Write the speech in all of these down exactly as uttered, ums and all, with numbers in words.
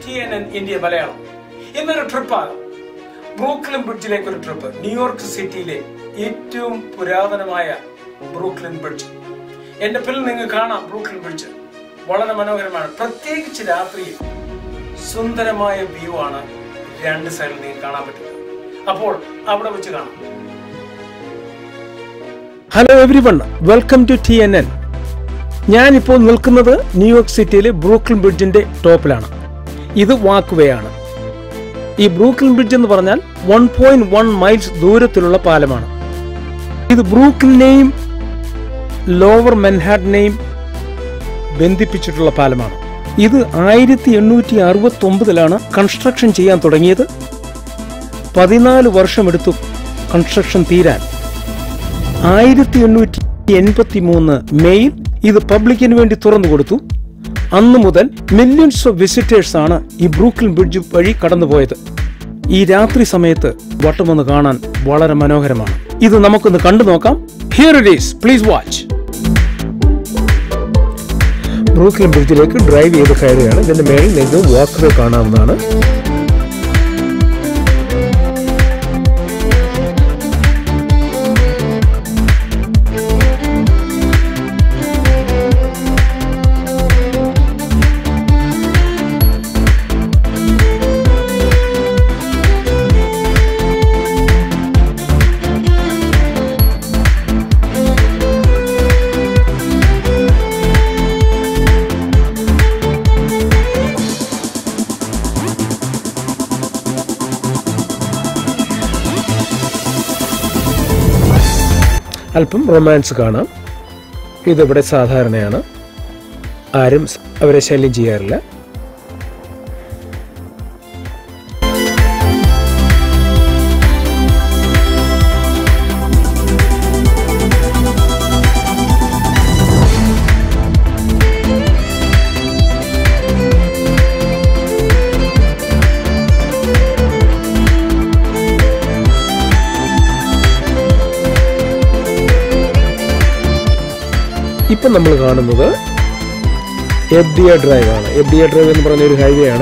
T N N India Malayalam. ഇന്നൊരു ട്രിപ്പാണ്, Brooklyn ബ്രിഡ്ജിലേക്ക് ഒരു ട്രിപ്പ്. ന്യൂയോർക്ക് സിറ്റിയിലെ ഏറ്റവും പുരാതനമായ ബ്രൂക്ലിൻ ബ്രിഡ്ജ്. എന്റെ പിന്നിൽ നിങ്ങൾ കാണാം ബ്രൂക്ലിൻ ബ്രിഡ്ജ്. വളരെ മനോഹരമാണ്. പ്രത്യേകിച്ച് രാത്രിയിൽ സുന്ദരമായ വ്യൂ ആണ് രണ്ട് സൈഡിൽ നിങ്ങൾക്ക് കാണാൻ പറ്റുന്നത്. അപ്പോൾ അവിടെ വെച്ച് കാണാം. Hello every one, welcome to T N N. ഞാനിപ്പോൾ നിൽക്കുന്നത് ന്യൂയോർക്ക് സിറ്റിയിലെ ബ്രൂക്ലിൻ ബ്രിഡ്ജിന്റെ ടോപ്പിലാണ്. ഇത് വാക്ക് വേ ആണ്. ഈ ബ്രൂക്ലിൻ ബ്രിഡ്ജ് എന്ന് പറഞ്ഞാൽ വൺ പോയിന്റ് വൺ മൈൽസ് ദൂരത്തിലുള്ള പാലമാണ്. ഇത് ബ്രൂക്ലിനെയും ലോവർ മെൻഹാട്ടനെയും ബന്ധിപ്പിച്ചിട്ടുള്ള പാലമാണ്. ഇത് ആയിരത്തി എണ്ണൂറ്റി അറുപത്തി ഒമ്പതിലാണ് കൺസ്ട്രക്ഷൻ ചെയ്യാൻ തുടങ്ങിയത്. പതിനാല് വർഷമെടുത്തു കൺസ്ട്രക്ഷൻ തീരാൻ. ആയിരത്തി എണ്ണൂറ്റി എൺപത്തി മൂന്ന് മെയ്യിൽ ഇത് പബ്ലിക്കിന് വേണ്ടി തുറന്നു കൊടുത്തു. അന്നു മുതൽ മില്യൺസ് ഓഫ് വിസിറ്റേഴ്സ് ആണ് ഈ ബ്രൂക്ലിൻ ബ്രിഡ്ജ് വഴി കടന്നുപോയത്. ഈ രാത്രി സമയത്ത് വട്ടമൊന്ന് കാണാൻ വളരെ മനോഹരമാണ്. ഇത് നമുക്കൊന്ന് കണ്ടു നോക്കാം. Here it is, please watch. Brooklyn ബ്രിഡ്ജിലേക്ക് ഡ്രൈവ് ചെയ്ത് കയറുകയാണ്. ഇതിന്റെ മേളിൽ നിങ്ങൾക്ക് വാക്ക് വേ കാണാവുന്നതാണ്. അല്പം റൊമാൻസ് കാണാം. ഇതിവിടെ സാധാരണയാണ്. ആരും അവരെ ശല്യം ചെയ്യാറില്ല. ഇപ്പം നമ്മൾ കാണുന്നത് എഫ് ഡി എ ഡ്രൈവ് ആണ്. എഫ് ഡി എ ഡ്രൈവ് എന്ന് പറഞ്ഞ ഒരു ഹൈവേ ആണ്.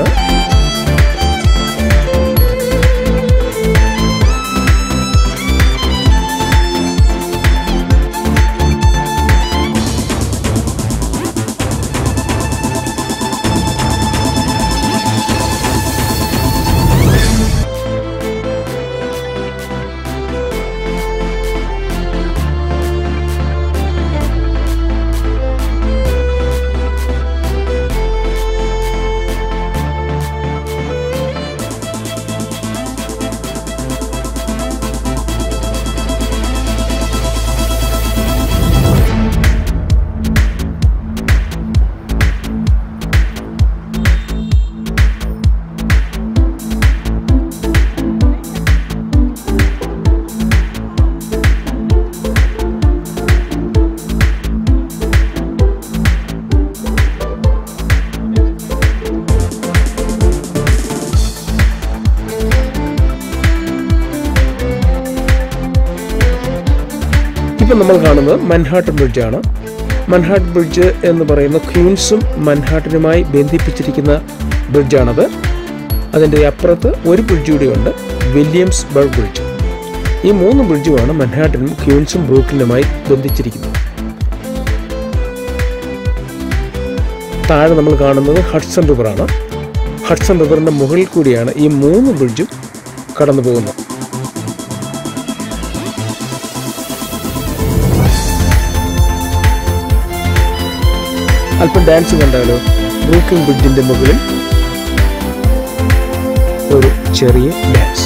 ഇപ്പം നമ്മൾ കാണുന്നത് മൻഹാട്ടൻ ബ്രിഡ്ജാണ്. മൻഹാട്ടൻ ബ്രിഡ്ജ് എന്ന് പറയുന്ന ക്വീൻസും മൻഹാട്ടനുമായി ബന്ധിപ്പിച്ചിരിക്കുന്ന ബ്രിഡ്ജാണത്. അതിൻ്റെ അപ്പുറത്ത് ഒരു ബ്രിഡ്ജ് കൂടിയുണ്ട്, വില്യംസ്ബർഗ് ബ്രിഡ്ജ്. ഈ മൂന്ന് ബ്രിഡ്ജുമാണ് മൻഹാട്ടനും ക്വീൻസും ബ്രൂക്ലിനുമായി ബന്ധിച്ചിരിക്കുന്നത്. താഴെ നമ്മൾ കാണുന്നത് ഹഡ്സൺ റിവറാണ്. ഹഡ്സൺ റിവറിൻ്റെ മുകളിൽ കൂടിയാണ് ഈ മൂന്ന് ബ്രിഡ്ജും കടന്നു പോകുന്നത്. അല്പം ഡാൻസ് കണ്ടാലോ? ബ്രൂക്ലിൻ ബ്രിഡ്ജിന്റെ മുകളിൽ ഒരു ചെറിയ ഡാൻസ്.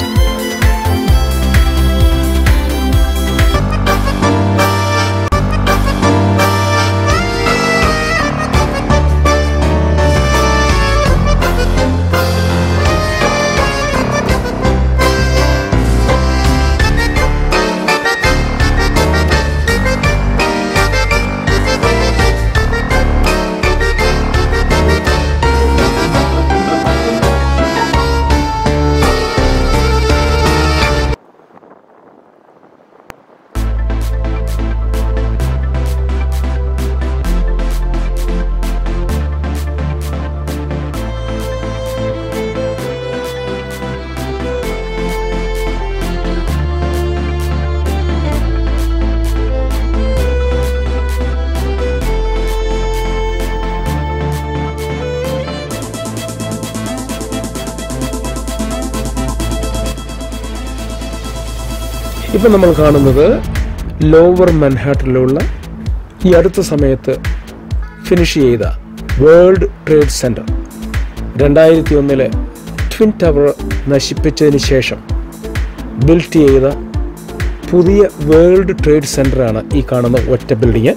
ഇപ്പം നമ്മൾ കാണുന്നത് ലോവർ മൻഹാട്ടനിലുള്ള ഈ അടുത്ത സമയത്ത് ഫിനിഷ് ചെയ്ത വേൾഡ് ട്രേഡ് സെൻറ്റർ. രണ്ടായിരത്തി ഒന്നിലെ ട്വിൻ ടവർ നശിപ്പിച്ചതിന് ശേഷം ബിൽറ്റ് ചെയ്ത പുതിയ വേൾഡ് ട്രേഡ് സെൻറ്ററാണ് ഈ കാണുന്ന ഒറ്റ ബിൽഡിങ്.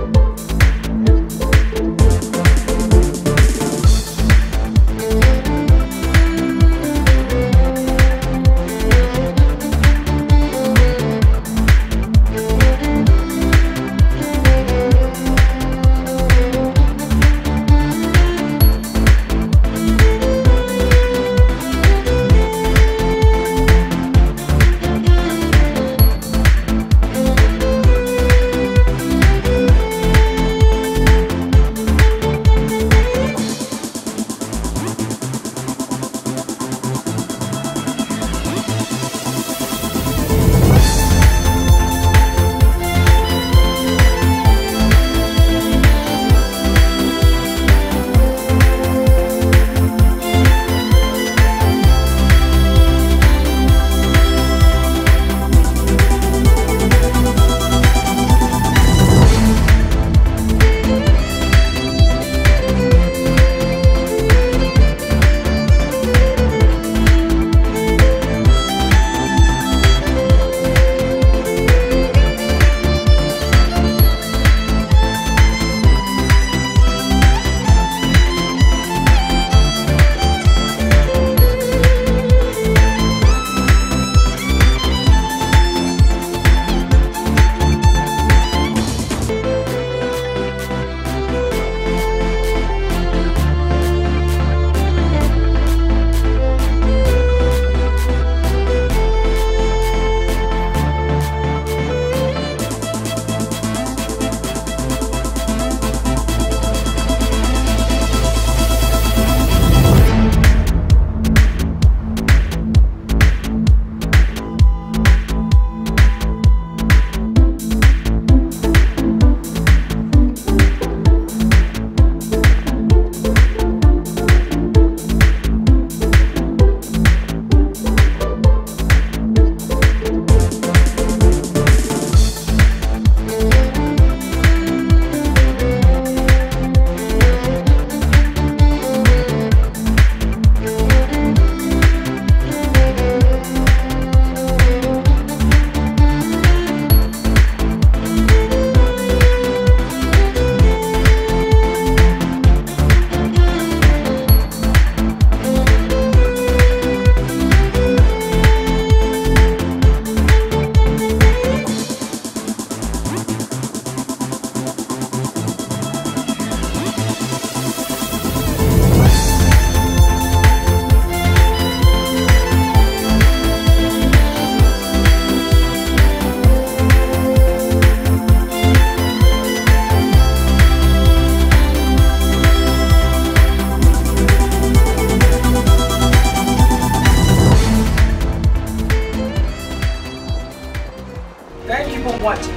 watching.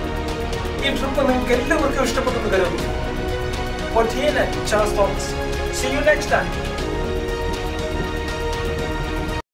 ഈ ട്രിപ്പ് നിങ്ങൾക്ക് എല്ലാവർക്കും ഇഷ്ടപ്പെട്ടെന്ന് കരുതുന്നു. For T N N, Charles Thomas. See you next time.